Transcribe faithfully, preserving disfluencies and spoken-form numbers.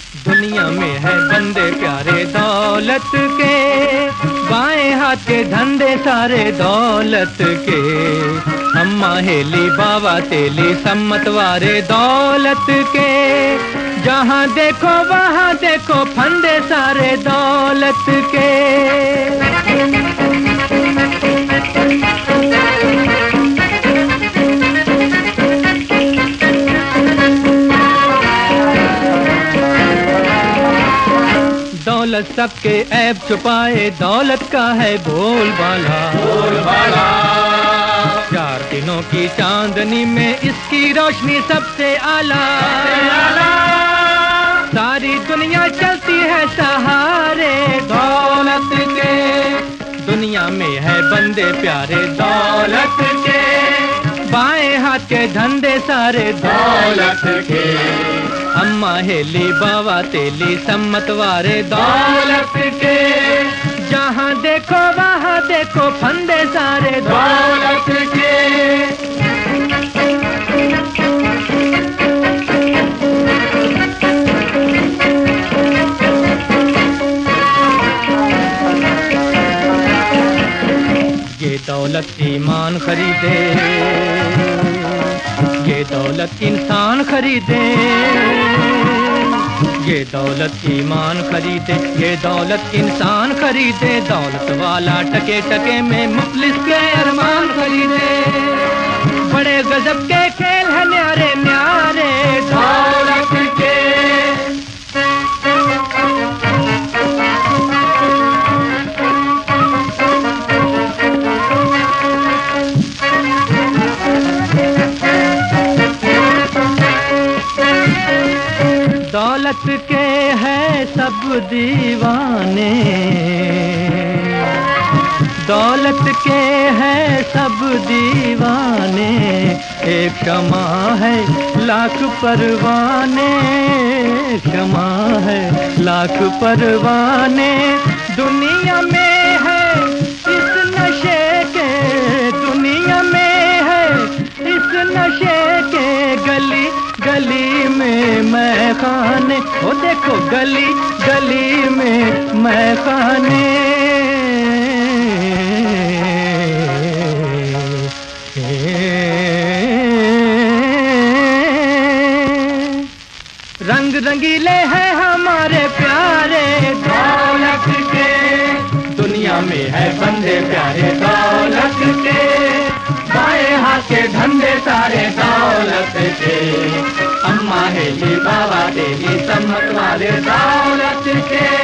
दुनिया में है बंदे प्यारे दौलत के, बाएं हाथ के धंधे सारे दौलत के। अम्मा हेली बाबा तेली सम्मत वारे दौलत के। जहाँ देखो वहाँ देखो फंदे सारे दौलत के। दौलत सबके ऐब छुपाए, दौलत का है बोलबाला बोलबाला। चार दिनों की चांदनी में इसकी रोशनी सबसे आला। सारी दुनिया चलती है सहारे दौलत के। दुनिया में है बंदे प्यारे दौलत के, बाएं हाथ के धंधे सारे दौलत के। अम्मा हेली बाबा तेली सम्मत वारे दौलत के। जहाँ देखो वहाँ देखो फंदे सारे दौलत के। ये दौलत ईमान खरीदे, ये दौलत इंसान खरीदे। ये दौलत ईमान खरीदे, ये दौलत इंसान खरीदे। दौलत वाला टके टके में मुफलिस के अरमान खरीदे। बड़े गजब के खेल है न्यारे न्यारे दौलत के। दौलत के है सब दीवाने, दौलत के है सब दीवाने। एक क्षमा है लाख परवाने, क्षमा है लाख परवाने। दुनिया में है इस नशे के, दुनिया में है इस नशे के। गली गली में मैं खाने, ओ देखो गली गली में मैं खाने। रंग रंगीले हैं हमारे प्यारे दौलत के। दुनिया में है बंदे प्यारे दौलत के, बाएं हाथ के धंधे सारे दौलत के। अम्मा हेली बाबा तेली सम्मत वाले दौलत के।